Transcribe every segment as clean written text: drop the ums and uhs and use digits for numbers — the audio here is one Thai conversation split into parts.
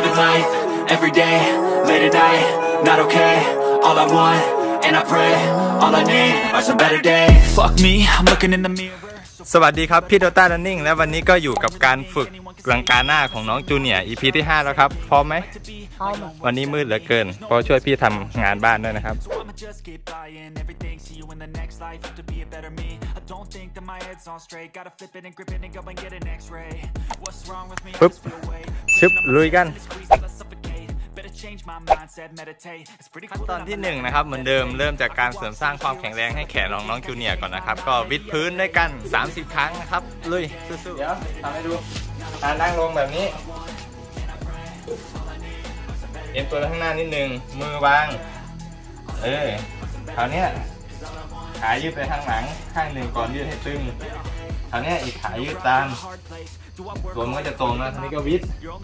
living life, every day, late at night, not okay. All I want, and I pray, all I need are some better days. Fuck me, I'm looking in the mirror. สวัสดีครับพี่โตต้ารันนิ่งและวันนี้ก็อยู่กับการฝึกลังกาหน้าของน้องจูเนียร์ EP ที่ 5 แล้วครับพร้อมไหมพร้อมวันนี้มืดเหลือเกินเพราะช่วยพี่ทำงานบ้านด้วยนะครับปึ๊บชึบลุยกันขั้นตอนที่1นะครับเหมือนเดิมเริ่มจากการเสริมสร้างความแข็งแรงให้แขนของน้องจูเนียร์ก่อนนะครับก็วิดพื้นด้วยกัน30 ครั้งนะครับลุยสู้ๆเดี๋ยวทำให้ดูนั่งลงแบบนี้เอ็นตัวข้างหน้านิดนึงมือวางคราวนี้ขายืดไปข้างหลังข้างหนึ่งก่อนยืดให้ตึงคราวนี้อีกขายืดตามตัวมันก็จะตรงนะทีนี้ก็วิด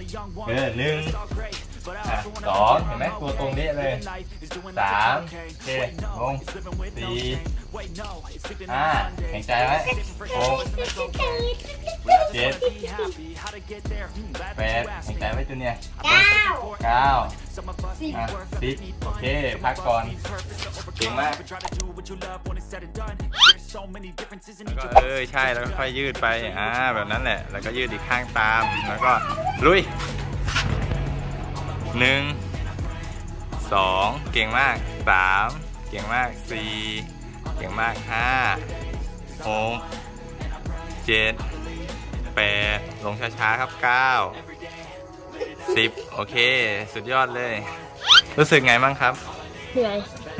1 2เห็นไหมตัวตรงนี้เลย3โอเคลง4 5แข็งใจไว้6 7 8แข็งใจไว้จูเนียร์9 10โอเคพักก่อนเก่งมากแล้วก็ใช่แล้วก็ค่อยยืดไปแบบนั้นแหละแล้วก็ยืดอีกข้างตามแล้วก็ลุย1 2เก่งมาก3เก่งมาก4เก่งมาก5 6 7 8ลงช้าๆครับ9 10โอเคสุดยอดเลยรู้สึกไงบ้างครับเหนื่อย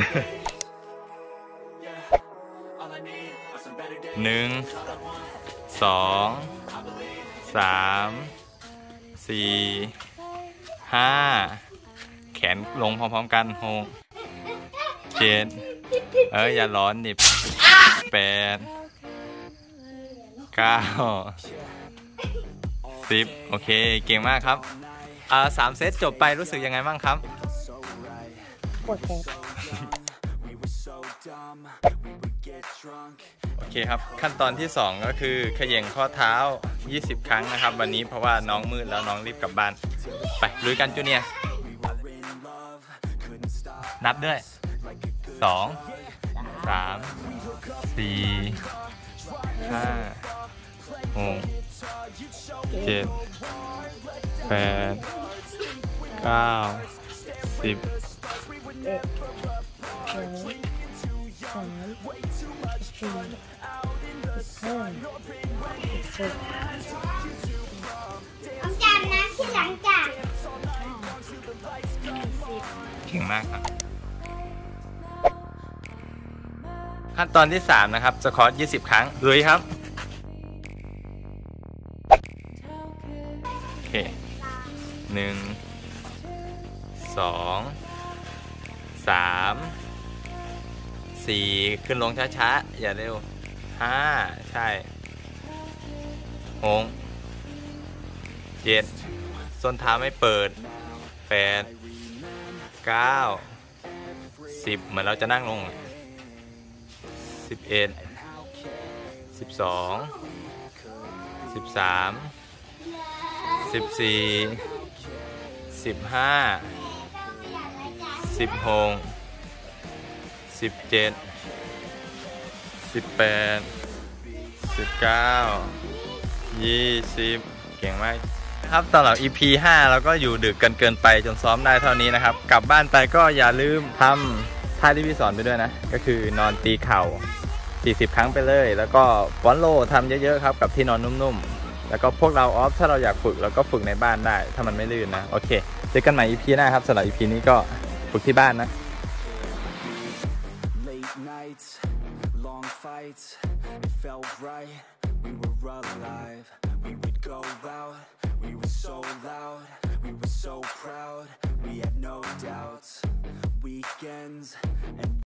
1 2 3 4 5แขนลงพร้อมๆกัน6 7อย่าร้อนดิ8 9 10โอเคเก่งมากครับ3 เซตจบไปรู้สึกยังไงบ้างครับปวดแขนโอเคครับขั้นตอนที่2ก็คือเขย่งข้อเท้า20 ครั้งนะครับวันนี้เพราะว่าน้องมืดแล้วน้องรีบกลับบ้านไปลุยกันจูเนียร์นับด้วย2 3 4 5 6 7 8 9 10เก่งมากครับขั้นตอนที่3นะครับสควอต20 ครั้งลุยครับโอเค1 2 3 4ขึ้นลงช้าๆอย่าเร็ว5ใช่6 7ส้นเท้าไม่เปิด8 9 10เหมือนเราจะนั่งลง11 12 13 14 15 16 17 18 19 20เก่งมากครับสำหรับ EP 5เราก็อยู่ดึกกันเกินไปจนซ้อมได้เท่านี้นะครับกลับบ้านไปก็อย่าลืมทำท่าที่พี่สอนไปด้วยนะก็คือนอนตีเข่า40 ครั้งไปเลยแล้วก็ฟอนโลทำเยอะๆครับกับที่นอนนุ่มๆแล้วก็พวกเราออฟถ้าเราอยากฝึกเราก็ฝึกในบ้านได้ถ้ามันไม่ลื่นนะโอเคเจอกันใหม่ EP หน้าครับสำหรับ EP นี้ก็ฝึกที่บ้านนะ So loud, we were so proud, we had no doubts, weekends and